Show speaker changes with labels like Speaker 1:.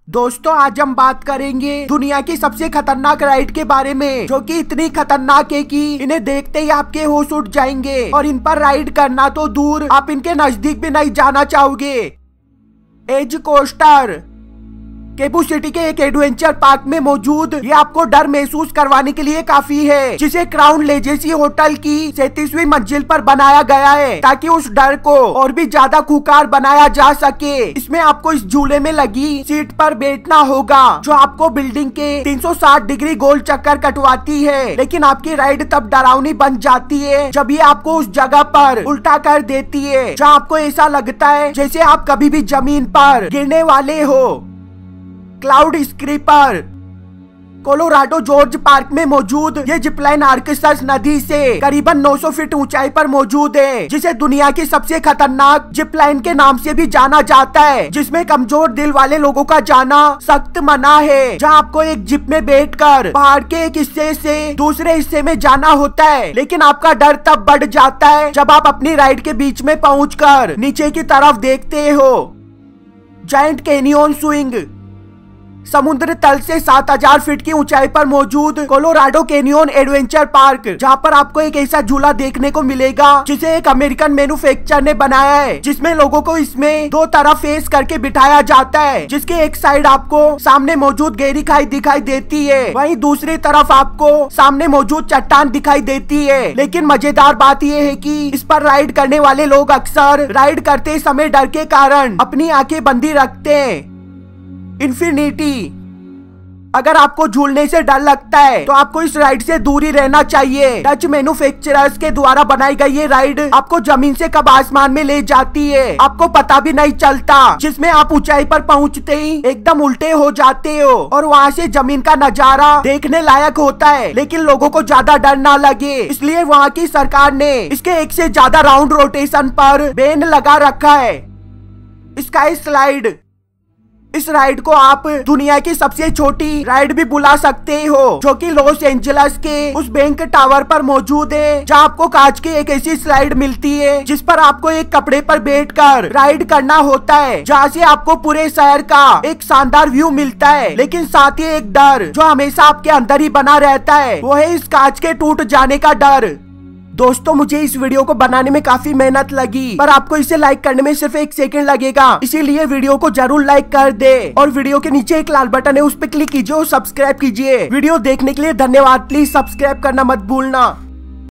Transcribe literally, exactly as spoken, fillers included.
Speaker 1: दोस्तों आज हम बात करेंगे दुनिया की सबसे खतरनाक राइड के बारे में, जो कि इतनी खतरनाक है कि इन्हें देखते ही आपके होश उड़ जाएंगे और इन पर राइड करना तो दूर, आप इनके नजदीक भी नहीं जाना चाहोगे। एज कोस्टर केबू सिटी के एक एडवेंचर पार्क में मौजूद ये आपको डर महसूस करवाने के लिए काफी है, जिसे क्राउन लेजेसी होटल की सैंतीसवीं मंजिल पर बनाया गया है ताकि उस डर को और भी ज्यादा खुकार बनाया जा सके। इसमें आपको इस झूले में लगी सीट पर बैठना होगा, जो आपको बिल्डिंग के तीन सौ साठ डिग्री गोल चक्कर कटवाती है। लेकिन आपकी राइड तब डरावनी बन जाती है जब ये आपको उस जगह पर उल्टा कर देती है जहाँ आपको ऐसा लगता है जैसे आप कभी भी जमीन पर गिरने वाले हो। Cloud scraper Colorado gorge park में मौजूद ये जिपलाइन आर्कसस नदी से करीबन नौ सौ फीट ऊंचाई पर मौजूद है, जिसे दुनिया की सबसे खतरनाक जिपलाइन के नाम से भी जाना जाता है, जिसमें कमजोर दिल वाले लोगों का जाना सख्त मना है। जहां आपको एक जिप में बैठकर पहाड़ के एक हिस्से से दूसरे हिस्से में जाना होता है, लेकिन आपका डर तब बढ़ जाता है जब आप अपनी राइड के बीच में पहुंचकर नीचे की तरफ देखते हो। जायंट कैनियन स्विंग समुद्र तल से सात हजार फीट की ऊंचाई पर मौजूद कोलोराडो कैनियन एडवेंचर पार्क, जहां पर आपको एक ऐसा झूला देखने को मिलेगा जिसे एक अमेरिकन मैन्युफैक्चरर ने बनाया है, जिसमें लोगों को इसमें दो तरफ फेस करके बिठाया जाता है, जिसके एक साइड आपको सामने मौजूद गहरी खाई दिखाई देती है, वहीं दूसरी तरफ आपको सामने मौजूद चट्टान दिखाई देती है। लेकिन मजेदार बात यह है कि इस पर राइड करने वाले लोग अक्सर राइड करते समय डर के कारण अपनी आंखें बंदी रखते हैं। इन्फिनिटी अगर आपको झूलने से डर लगता है तो आपको इस राइड से दूर ही रहना चाहिए। डच मैन्युफैक्चरर्स के द्वारा बनाई गई ये राइड आपको जमीन से कब आसमान में ले जाती है आपको पता भी नहीं चलता, जिसमें आप ऊंचाई पर पहुंचते ही एकदम उल्टे हो जाते हो और वहां से जमीन का नजारा देखने लायक होता है। लेकिन लोगों को ज्यादा डर ना लगे, इसलिए वहाँ की सरकार ने इसके एक से ज्यादा राउंड रोटेशन पर बैन लगा रखा है। स्काई स्लाइड इस राइड को आप दुनिया की सबसे छोटी राइड भी बुला सकते हो, जो कि लॉस एंजल्स के उस बैंक टावर पर मौजूद है, जहां आपको कांच की एक ऐसी स्लाइड मिलती है जिस पर आपको एक कपड़े पर बैठकर राइड करना होता है, जहां से आपको पूरे शहर का एक शानदार व्यू मिलता है। लेकिन साथ ही एक डर जो हमेशा आपके अंदर ही बना रहता है, वो है इस कांच के टूट जाने का डर। दोस्तों मुझे इस वीडियो को बनाने में काफी मेहनत लगी, पर आपको इसे लाइक करने में सिर्फ एक सेकंड लगेगा, इसीलिए वीडियो को जरूर लाइक कर दे और वीडियो के नीचे एक लाल बटन है उस पर क्लिक कीजिए और सब्सक्राइब कीजिए। वीडियो देखने के लिए धन्यवाद। प्लीज सब्सक्राइब करना मत भूलना।